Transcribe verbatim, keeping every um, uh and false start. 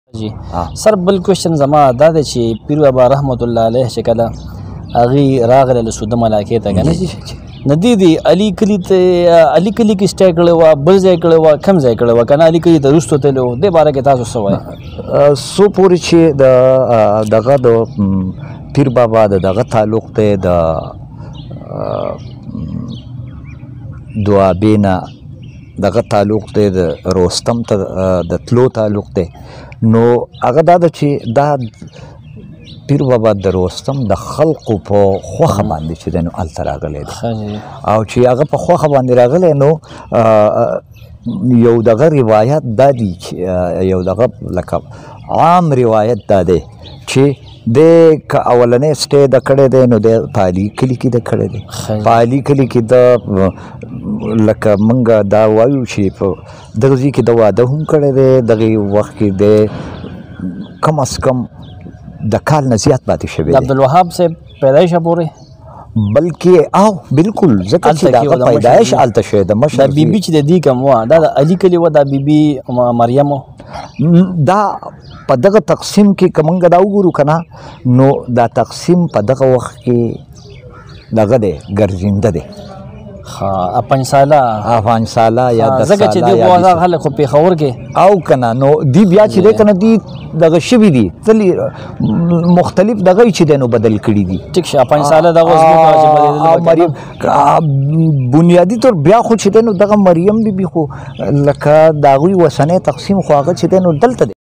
جی سر بل کوېشن زما دا دی چې پیر بابا رحمت الله علیه چې کله هغې راغله له سوده ملاکې ته که نه د دې د علي کلي ته علي کلي کې سټی کړې وه بل ځای کړې وه کم ځای کړې وه که نه علي کلي ته وروستو تللی و دې باره کې تاسو څه وایئ؟ څو پورې چې د دغه د پیر بابا د دغه تعلق دی د دوابې نه دغه تعلق دی د رستم ته د تلو تعلق دی نو هغه دا ده چې دا پیر بابا د رستم د خلقو په خوښه باندې چې دی نو هلته راغلی دی او چې هغه په خوښه باندې راغلی نو یو دغه روایت دا دی چې یو دغه لکه عام روایت دا دی چې دی که اولنی سټی د کړی دی نو دی په علي کلي کې د کړی دی په علي کلي کې د لکه موږ دا وایو چې په دغه ځای کې د واده هم کړی دی دغې وخت کې دی کم از کم د کال نه زیات پاتې شوی دی عبدالوهاب صاحب پیدایشه پورې بلکې او بالکل ځکه چې د هغه پیدایش هلته شوی د مشر دا بیبي چې د دې کوم وه دا د علي کلي وه دا بیبي مریم دا په دغه تقسیم کې که موږ دا وګورو که نه نو دا تقسیم په دغه وخت کې دغه دی ګرځنده دی پنځ ساله پنځ ساله یا دس ځکه چې دوی خو هغه خلک خو پېښور کې او که نه نو دی بیا چې دی که نه دی دغه شوي دي تلې مختلف دغه یې چې دی نو بدل کړي دي ټیک شه پنځ ساله دغه اوس مریم بنیادي طور بیا خو چې دی نو دغه مریم بیبي خو لکه د هغوی وسنی تقسیم خو هغه چې دی نو دلته دی